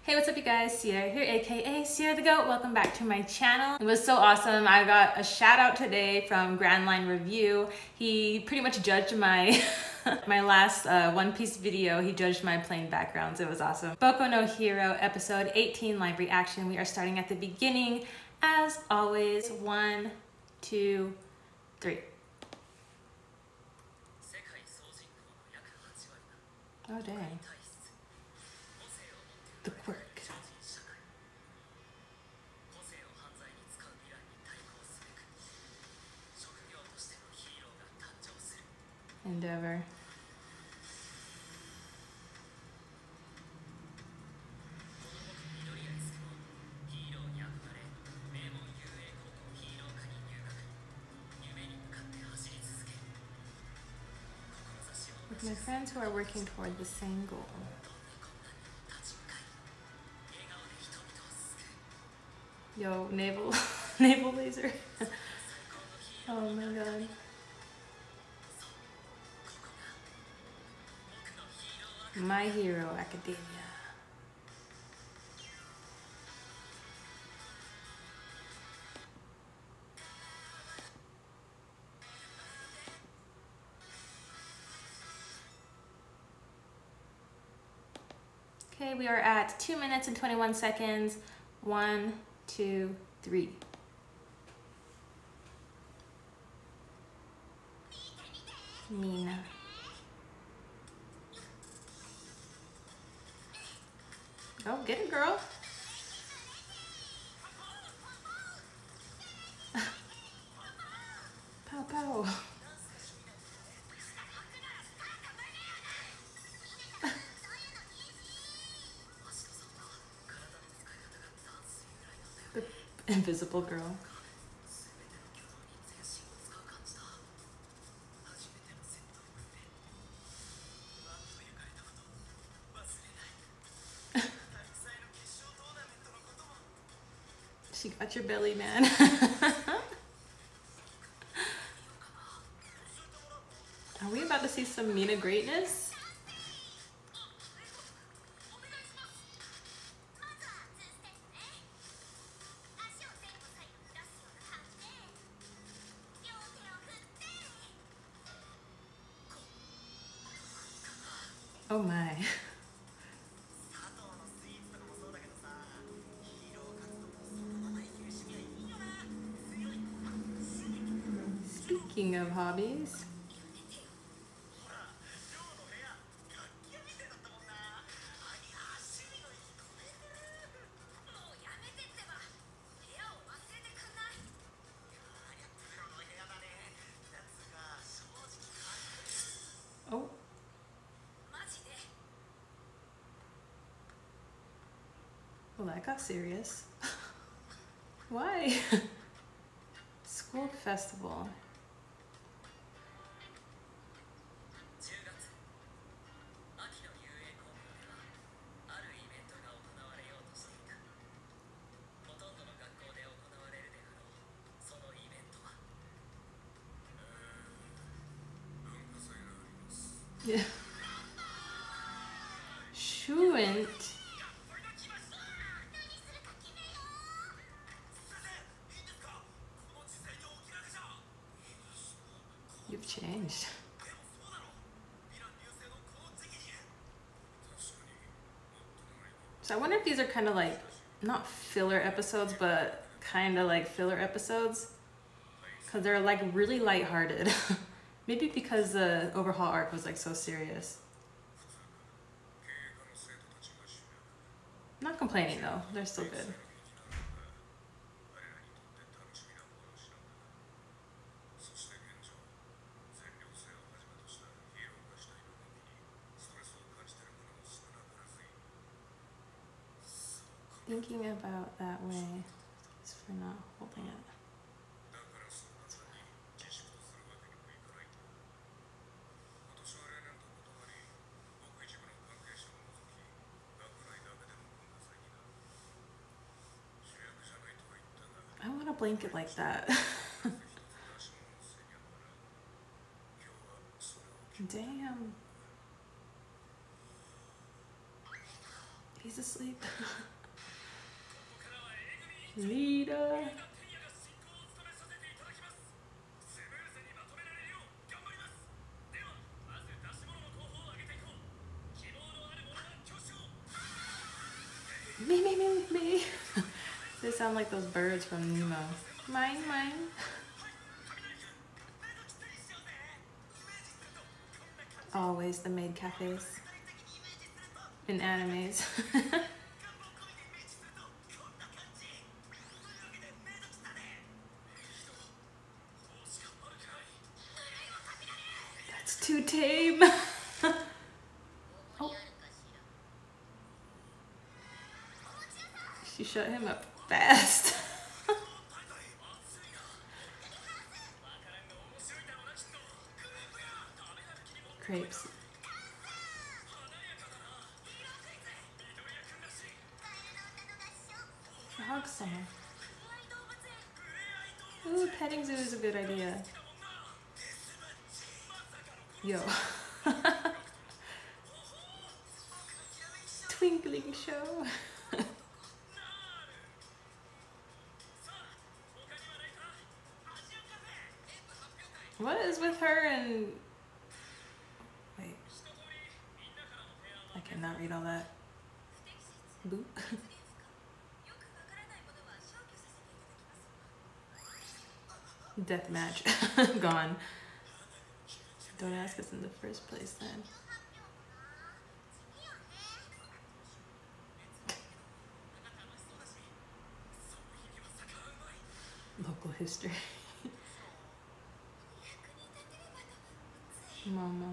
Hey, what's up you guys? Sierra here, aka Sierra the Goat. Welcome back to my channel. It was so awesome. I got a shout out today from Grand Line Review. He pretty much judged my my last One Piece video. He judged my plain backgrounds. It was awesome. Boku no Hero episode 18 live reaction. We are starting at the beginning as always. 1, 2, 3. Oh dang. The quirk. Endeavor. With my friends who are working toward the same goal. Yo, naval naval laser. Oh my god. My Hero Academia. Okay, we are at 2 minutes and 21 seconds. 1, 2, 3. Mina. Oh, get it, girl. Pow, pow. The invisible girl. She got your belly, man. Are we about to see some Mina greatness? Oh my. Speaking of hobbies. Oh. Well, that got serious. Why? School festival. Yeah. Shouldn't. You've changed. So I wonder if these are kind of like, not filler episodes, but kind of like filler episodes. Because they're like really lighthearted. Maybe because the overhaul arc was like so serious. Not complaining though, they're still good. Thinking about that way is for not holding it. I want a blanket like that. Damn. He's asleep. Lita. Me. They sound like those birds from Nemo. Mine. Always the maid cafes in animes. That's too tame. Oh. She shut him up fast. Crepes. Frog summer. Ooh, petting zoo is a good idea. Yo. Twinkling show. What is with her and... Wait. I cannot read all that. Boop. Death match. Gone. Don't ask us in the first place then. Local history. Mama.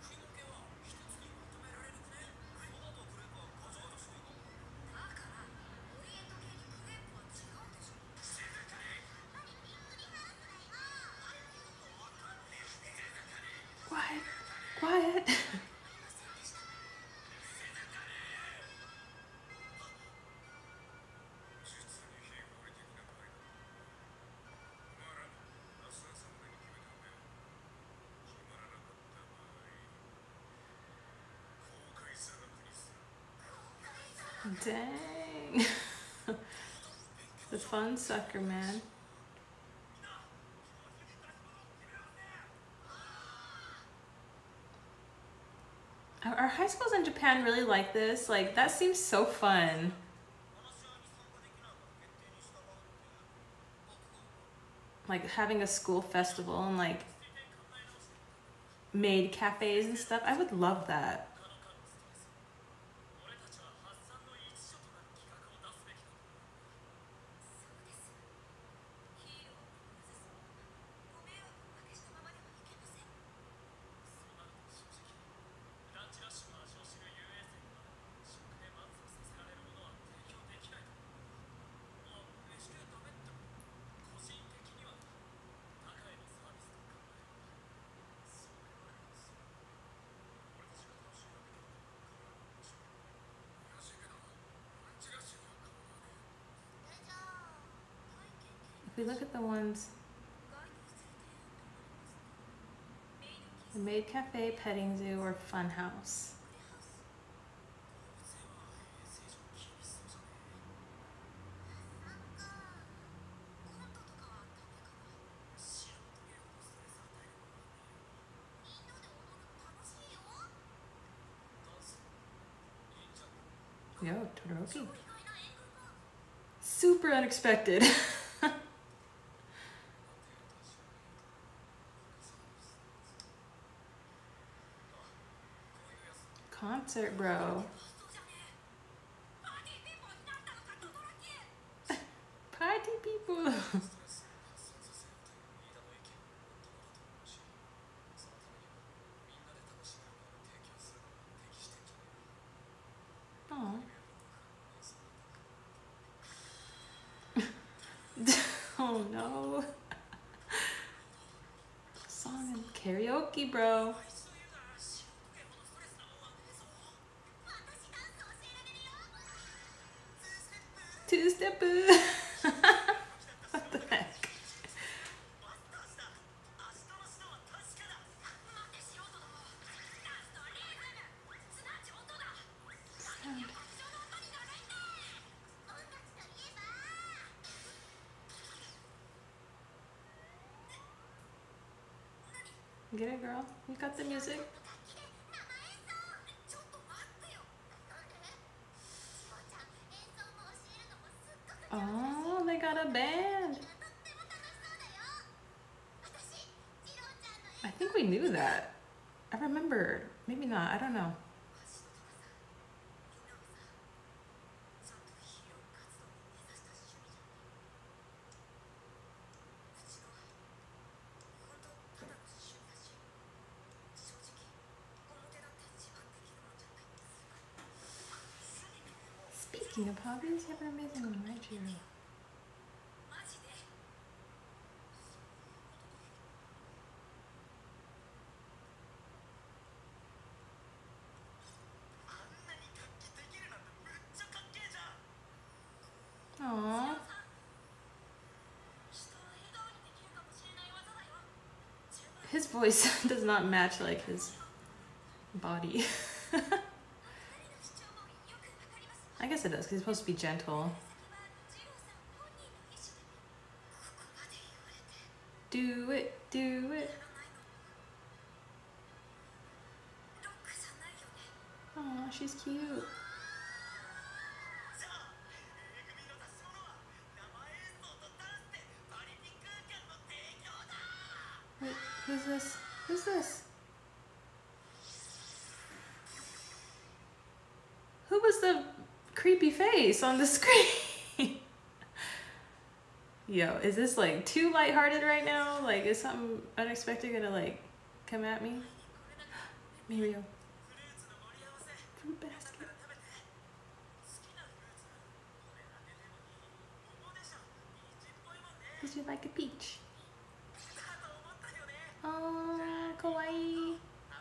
Quiet. Dang. The fun sucker, man. Are high schools in Japan really like this? Like, that seems so fun. Like having a school festival and like maid cafes and stuff. I would love that. If we look at the ones, the maid cafe, petting zoo, or fun house. Yo, Todoroki. Super unexpected. Concert, bro. Party people. Oh. Oh no. Song and karaoke, bro. Two-step. What the heck? Get it, girl? You got the music? Oh, they got a band. I think we knew that. I remember. Maybe not. I don't know. Speaking of hobbies, you have an amazing one, right, Jiro? Aww. His voice does not match like his body. I guess it does, because he's supposed to be gentle. Do it, do it. Aw, she's cute. Wait, who's this? Who's this? Who was the creepy face on the screen? Yo, is this like too lighthearted right now? Like, is something unexpected gonna like come at me? Mirio. Fruit basket. Would you like a peach? Oh, kawaii.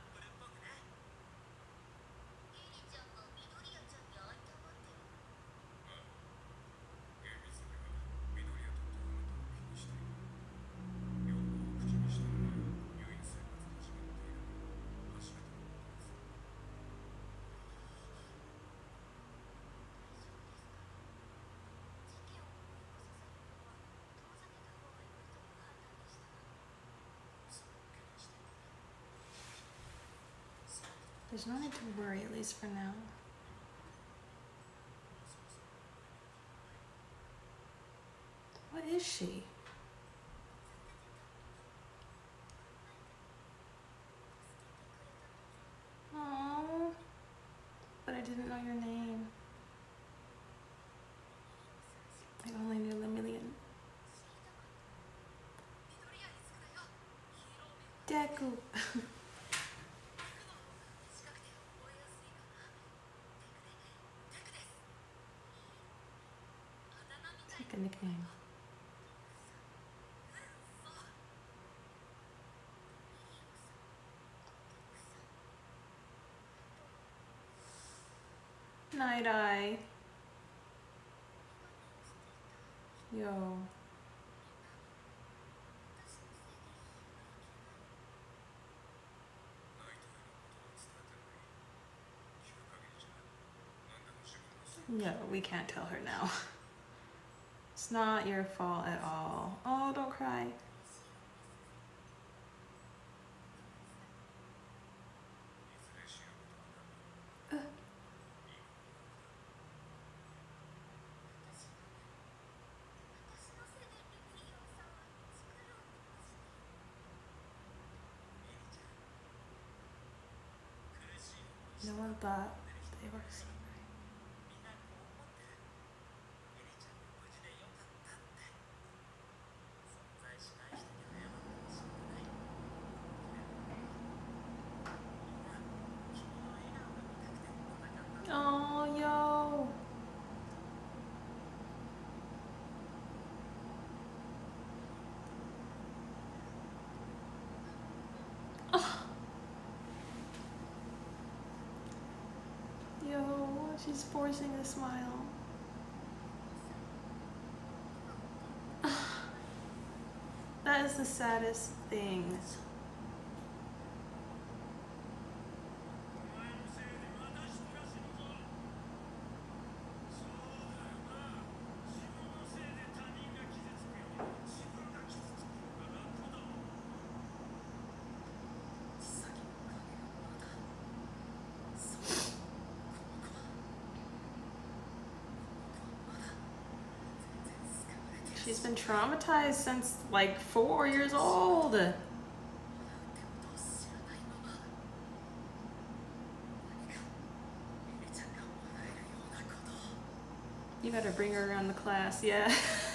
There's no need to worry, at least for now. What is she? Oh, but I didn't know your name. I only knew Lemillion. Deku. Take a nickname. Night Eye. Yo. No, we can't tell her now. It's not your fault at all. Oh, don't cry. No one thought they were so great. Oh, yo. Oh. Yo, she's forcing a smile. That is the saddest thing. She's been traumatized since like 4 years old. You gotta bring her around the class, yeah.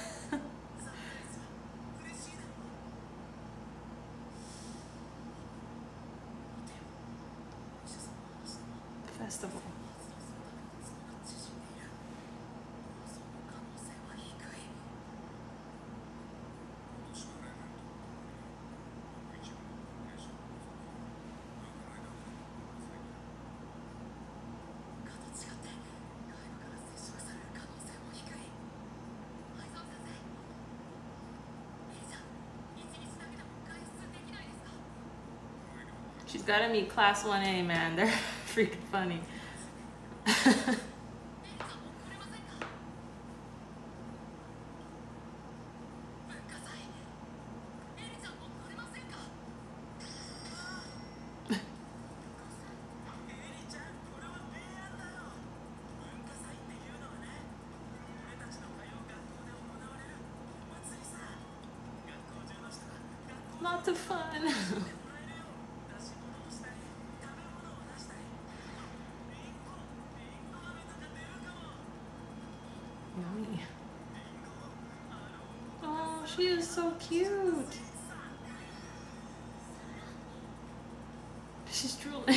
Festival. She's gotta meet class 1A, man. They're freaking funny. Lots of fun. Yummy. Oh, she is so cute. She's drooling.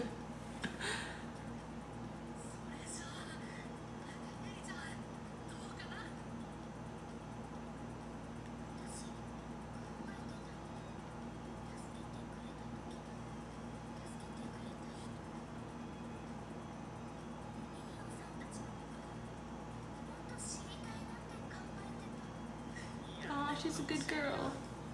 Oh, she's a good girl.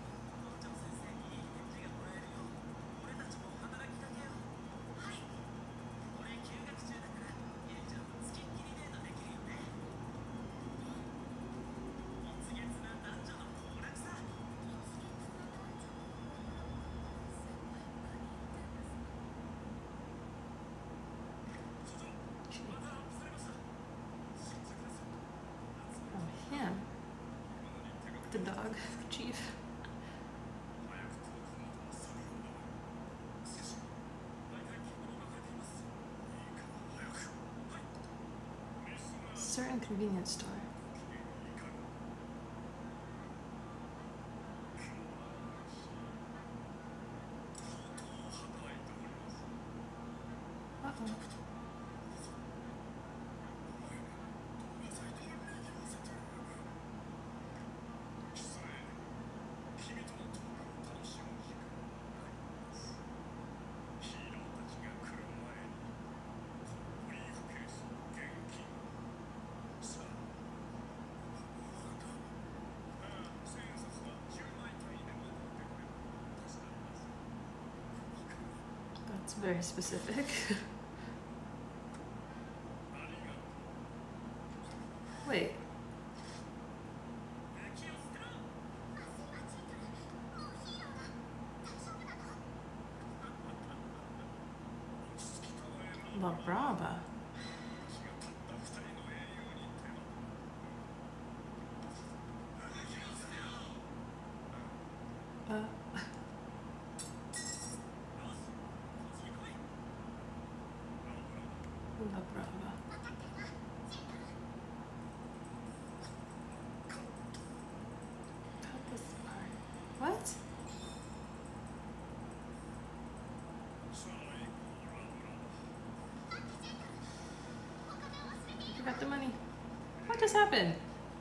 Oh, him. The dog, Chief. Certain convenience store. Uh-oh. That's very specific. Wait. La Brava. La Brava. Cut this part. What? You got the money. What just happened?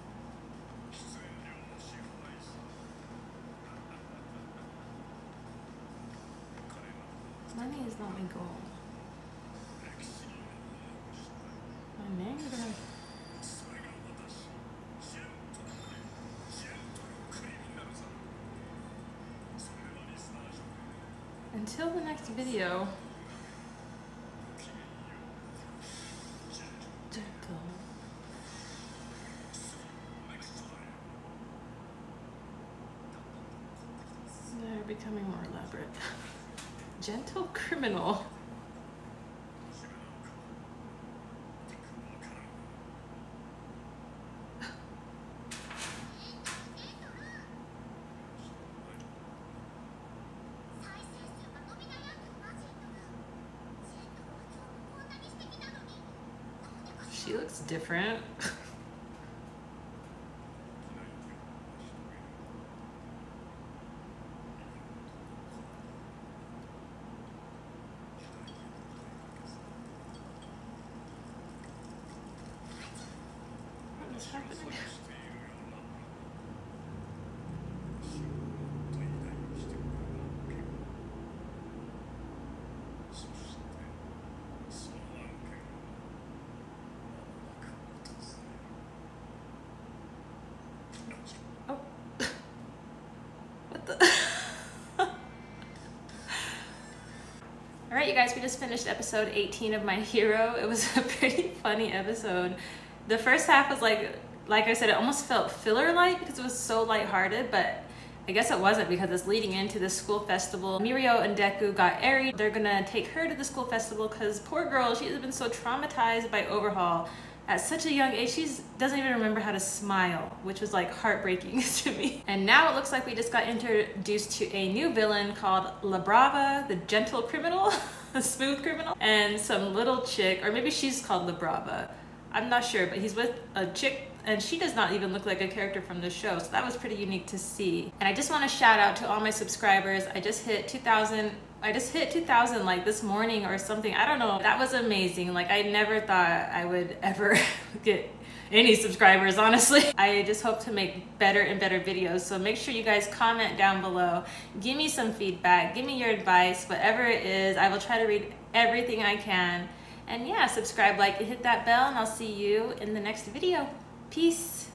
Money is not my goal. My name is gonna... Until the next video. Gentle. They're becoming more elaborate. Gentle criminal. She looks different. What is happening? Oh. What the? Alright, you guys, we just finished episode 18 of My Hero. It was a pretty funny episode. The first half was like I said, it almost felt filler-like because it was so lighthearted, but I guess it wasn't because it's leading into the school festival. Mirio and Deku got Eri. They're gonna take her to the school festival because poor girl, she has been so traumatized by Overhaul. At such a young age, she doesn't even remember how to smile, which was like heartbreaking to me. And now it looks like we just got introduced to a new villain called La Brava, the gentle criminal, the smooth criminal, and some little chick, or maybe she's called La Brava. I'm not sure, but he's with a chick and she does not even look like a character from the show, so that was pretty unique to see. And I just want to shout out to all my subscribers. I just hit 2,000 like this morning or something. I don't know. That was amazing. Like, I never thought I would ever get any subscribers, honestly. I just hope to make better and better videos. So make sure you guys comment down below. Give me some feedback. Give me your advice. Whatever it is, I will try to read everything I can. And yeah, subscribe, like, and hit that bell, and I'll see you in the next video. Peace.